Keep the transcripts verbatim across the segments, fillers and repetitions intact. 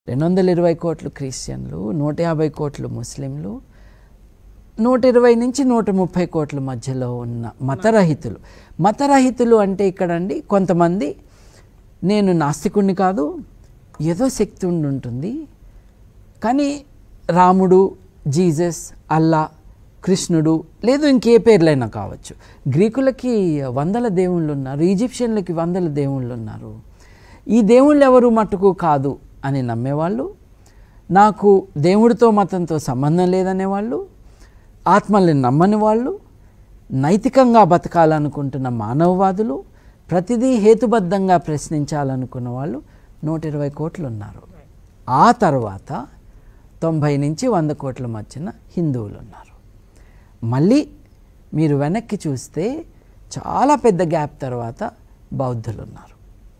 రెండు వందల ఇరవై కోట్లు క్రిస్టియన్లు, నూట యాభై కోట్లు ముస్లింలు, నూట ఇరవై నుంచి నూట ముప్పై కోట్ల మధ్యలో ఉన్న మతరహితులు. మతరహితులు అంటే ఇక్కడండి కొంతమంది నేను నాస్తికుణ్ణి కాదు, ఏదో శక్తి ఉండి ఉంటుంది, కానీ రాముడు, జీసస్, అల్లా, కృష్ణుడు, లేదు ఇంకే పేర్లైనా కావచ్చు. గ్రీకులకి వందల దేవుళ్ళు ఉన్నారు, ఈజిప్షియన్లకి వందల దేవుళ్ళు ఉన్నారు. ఈ దేవుళ్ళు ఎవరు మట్టుకు కాదు అని నమ్మేవాళ్ళు, నాకు దేవుడితో మతంతో సంబంధం లేదనేవాళ్ళు, ఆత్మల్ని నమ్మని వాళ్ళు, నైతికంగా బతకాలనుకుంటున్న మానవవాదులు, ప్రతిదీ హేతుబద్ధంగా ప్రశ్నించాలనుకున్న వాళ్ళు నూట ఇరవై కోట్లు ఉన్నారు. ఆ తర్వాత తొంభై నుంచి వంద కోట్ల మధ్యన హిందువులు ఉన్నారు. మళ్ళీ మీరు వెనక్కి చూస్తే చాలా పెద్ద గ్యాప్ తర్వాత బౌద్ధులు ఉన్నారు.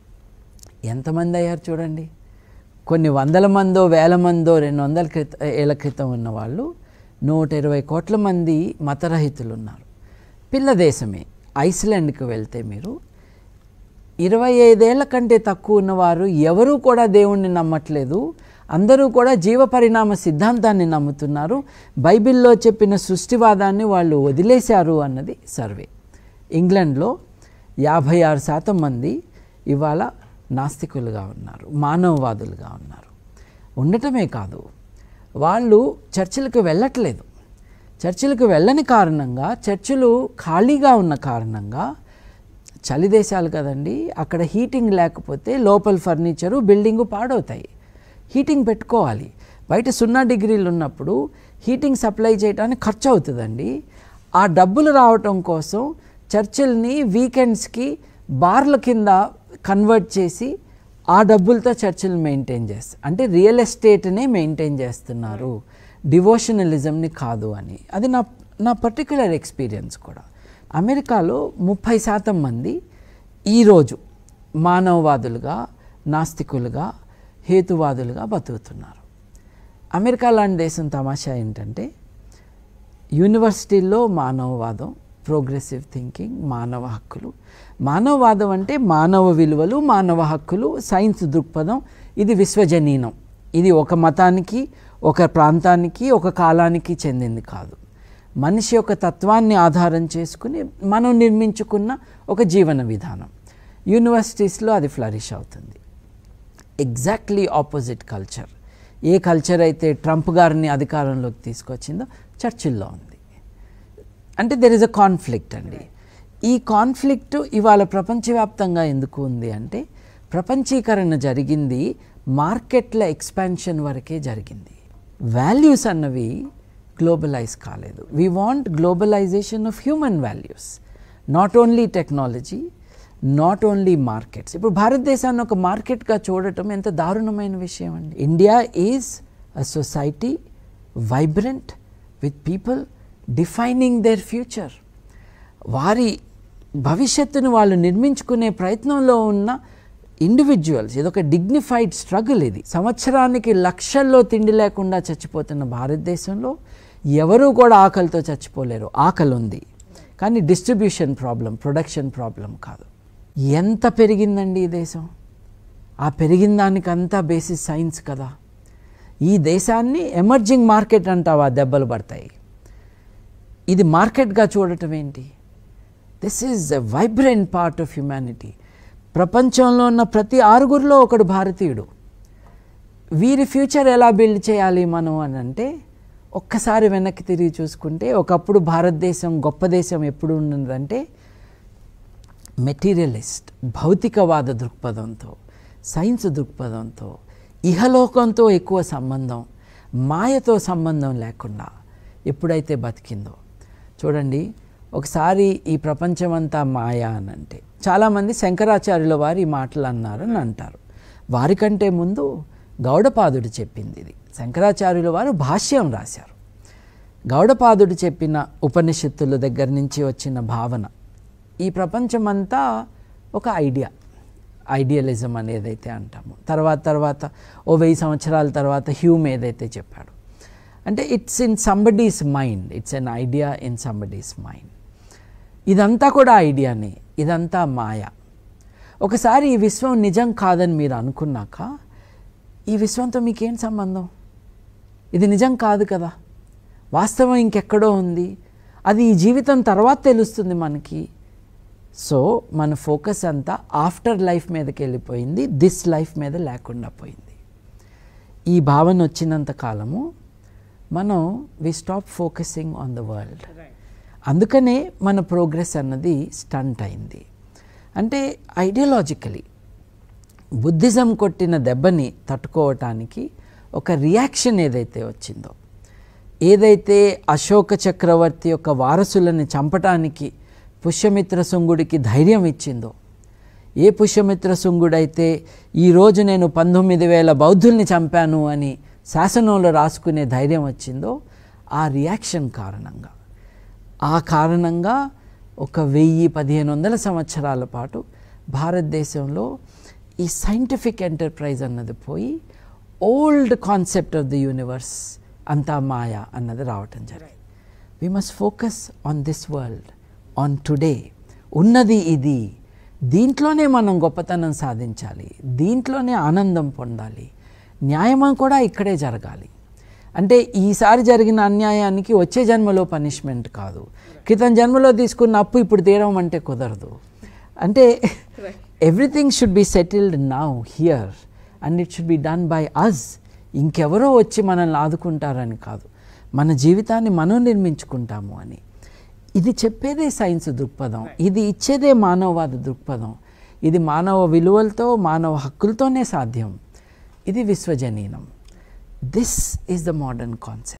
ఎంతమంది అయ్యారు చూడండి. కొన్ని వందల మందో వేల మందో రెండు వందల క్రితం ఏళ్ళ క్రితం ఉన్న వాళ్ళు నూట ఇరవై కోట్ల మంది మతరహితులు ఉన్నారు. పిల్ల దేశమే ఐస్లాండ్కి వెళ్తే మీరు ఇరవై ఐదేళ్ల కంటే తక్కువ ఉన్నవారు ఎవరూ కూడా దేవుణ్ణి నమ్మట్లేదు, అందరూ కూడా జీవ పరిణామ సిద్ధాంతాన్ని నమ్ముతున్నారు, బైబిల్లో చెప్పిన సృష్టివాదాన్ని వాళ్ళు వదిలేశారు అన్నది సర్వే. ఇంగ్లాండ్లో యాభై ఆరు శాతం మంది ఇవాళ నాస్తికులుగా ఉన్నారు, మానవవాదులుగా ఉన్నారు. ఉండటమే కాదు, వాళ్ళు చర్చిలకు వెళ్ళట్లేదు. చర్చిలకు వెళ్ళని కారణంగా, చర్చిలు ఖాళీగా ఉన్న కారణంగా, చలి దేశాలు కదండి, అక్కడ హీటింగ్ లేకపోతే లోపల ఫర్నిచరు బిల్డింగు పాడవుతాయి. హీటింగ్ పెట్టుకోవాలి. బయట సున్నా డిగ్రీలు ఉన్నప్పుడు హీటింగ్ సప్లై చేయడానికి ఖర్చు అవుతుందండి. ఆ డబ్బులు రావటం కోసం చర్చిల్ని వీకెండ్స్కి బార్ల కింద కన్వర్ట్ చేసి ఆ డబ్బులతో చర్చిలు మెయింటైన్ చేస్తారు. అంటే రియల్ ఎస్టేట్నే మెయింటైన్ చేస్తున్నారు, డివోషనలిజంని కాదు అని. అది నా నా పర్టిక్యులర్ ఎక్స్పీరియన్స్ కూడా. అమెరికాలో ముప్పై శాతం మంది ఈరోజు మానవవాదులుగా, నాస్తికులుగా, హేతువాదులుగా బతుకుతున్నారు. అమెరికా లాంటి దేశం తమాషా ఏంటంటే యూనివర్సిటీల్లో మానవవాదం, ప్రోగ్రెసివ్ థింకింగ్, మానవ హక్కులు. మానవవాదం అంటే మానవ విలువలు, మానవ హక్కులు, సైన్స్ దృక్పథం. ఇది విశ్వజనీనం. ఇది ఒక మతానికి, ఒక ప్రాంతానికి, ఒక కాలానికి చెందింది కాదు. మనిషి యొక్క తత్వాన్ని ఆధారం చేసుకుని మనం నిర్మించుకున్న ఒక జీవన విధానం. యూనివర్సిటీస్లో అది ఫ్లరిష్ అవుతుంది. Exactly opposite culture. ఏ కల్చర్ అయితే ట్రంప్ గారిని అధికారంలోకి తీసుకొచ్చిందో చర్చిల్లో ఉంది. అంటే దెర్ ఇస్ అ కాన్ఫ్లిక్ట్ అండి. ఈ కాన్ఫ్లిక్ట్ ఇవాళ ప్రపంచవ్యాప్తంగా ఎందుకు ఉంది అంటే ప్రపంచీకరణ జరిగింది మార్కెట్ల ఎక్స్పాన్షన్ వరకే జరిగింది. వాల్యూస్ అన్నవి గ్లోబలైజ్ కాలేదు. We want globalization of human values, not only technology, not only markets. ఇప్పుడు భారతదేశాన్ని ఒక మార్కెట్గా చూడటం ఎంత దారుణమైన విషయం అండి. India is a society vibrant with people defining their future. వారి భవిష్యత్తును వాళ్ళు నిర్మించుకునే ప్రయత్నంలో ఉన్న ఇండివిజువల్స్. ఇదొక డిగ్నిఫైడ్ స్ట్రగుల్. ఇది సంవత్సరానికి లక్షల్లో తిండి లేకుండా చచ్చిపోతున్న భారతదేశంలో ఎవరూ కూడా ఆకలితో చచ్చిపోలేరు. ఆకలి ఉంది, కానీ డిస్ట్రిబ్యూషన్ ప్రాబ్లం, ప్రొడక్షన్ ప్రాబ్లం కాదు. ఎంత పెరిగిందండి ఈ దేశం. ఆ పెరిగిన దానికంతా బేసిస్ సైన్స్ కదా. ఈ దేశాన్ని ఎమర్జింగ్ మార్కెట్ అంటావా, దెబ్బలు పడతాయి. ఇది మార్కెట్గా చూడటం ఏంటి? This is a vibrant part of humanity. ప్రపంచంలో ఉన్న ప్రతి ఆరుగురిలో ఒకడు భారతీయుడు. వీరి ఫ్యూచర్ ఎలా బిల్డ్ చేయాలి మనం అని అంటే ఒక్కసారి వెనక్కి తిరిగి చూసుకుంటే ఒకప్పుడు భారతదేశం గొప్ప దేశం ఎప్పుడు ఉన్నదంటే మెటీరియలిస్ట్, భౌతికవాద దృక్పథంతో, సైన్స్ దృక్పథంతో, ఇహలోకంతో ఎక్కువ సంబంధం, మాయతో సంబంధం లేకుండా ఎప్పుడైతే బతికిందో. చూడండి, ఒకసారి ఈ ప్రపంచమంతా మాయ అని అంటే చాలామంది శంకరాచార్యుల వారు ఈ మాటలు అన్నారని అంటారు. వారికంటే ముందు గౌడపాదుడు చెప్పింది ఇది. శంకరాచార్యుల వారు భాష్యం రాశారు. గౌడపాదుడు చెప్పిన ఉపనిషత్తుల దగ్గర నుంచి వచ్చిన భావన, ఈ ప్రపంచమంతా ఒక ఐడియా, ఐడియలిజం అనేదైతే అంటాము. తర్వాత తర్వాత ఓ వెయ్యి సంవత్సరాల తర్వాత హ్యూమ్ ఏదైతే చెప్పాడు అంటే it's in somebody's mind, it's an idea in somebody's mind. ఇదంతా కూడా ఐడియానే, ఇదంతా మాయ. ఒకసారి ఈ విశ్వం నిజం కాదని మీరు అనుకున్నాక ఈ విశ్వంతో మీకేం సంబంధం, ఇది నిజం కాదు కదా, వాస్తవం ఇంకెక్కడో ఉంది, అది ఈ జీవితం తర్వాత తెలుస్తుంది మనకి. సో మన ఫోకస్ అంతా ఆఫ్టర్ లైఫ్ మీదకి వెళ్ళిపోయింది, దిస్ లైఫ్ మీద లేకుండా పోయింది. ఈ భావన వచ్చినంత కాలము మనం we stop focusing on the world. అందుకనే మన ప్రోగ్రెస్ అన్నది స్టంట్ అయింది. అంటే ఐడియాలజికలీ బుద్ధిజం కొట్టిన దెబ్బని తట్టుకోవటానికి ఒక రియాక్షన్ ఏదైతే వచ్చిందో, ఏదైతే అశోక చక్రవర్తి యొక్క వారసులని చంపటానికి పుష్యమిత్ర శుంగుడికి ధైర్యం ఇచ్చిందో, ఏ పుష్యమిత్ర శుంగుడైతే ఈరోజు నేను పంతొమ్మిది వేల బౌద్ధుల్ని చంపాను అని శాసనంలో రాసుకునే ధైర్యం వచ్చిందో, ఆ రియాక్షన్ కారణంగా ఆ కారణంగా ఒక వెయ్యి పదిహేను వందల సంవత్సరాల పాటు భారతదేశంలో ఈ సైంటిఫిక్ ఎంటర్ప్రైజ్ అన్నది పోయి old concept of the universe అంతా మాయా అన్నది రావటం జరిగింది. We must focus on this world, on today. ఉన్నది ఇది, దీంట్లోనే మనం గొప్పతనం సాధించాలి, దీంట్లోనే ఆనందం పొందాలి, న్యాయం కూడా ఇక్కడే జరగాలి. అంటే ఈసారి జరిగిన అన్యాయానికి వచ్చే జన్మలో పనిష్మెంట్ కాదు, క్రితం జన్మలో తీసుకున్న అప్పు ఇప్పుడు తీరం అంటే కుదరదు. అంటే everything should be settled now here and it should be done by us. ఇంకెవరో వచ్చి మనల్ని ఆదుకుంటారని కాదు, మన జీవితాన్ని మనం నిర్మించుకుంటాము అని. ఇది చెప్పేదే సైన్స్ దృక్పథం, ఇది ఇచ్చేదే మానవవాద దృక్పథం. ఇది మానవ విలువలతో మానవ హక్కులతోనే సాధ్యం. ఇది విశ్వజనీనం. This is the modern concept.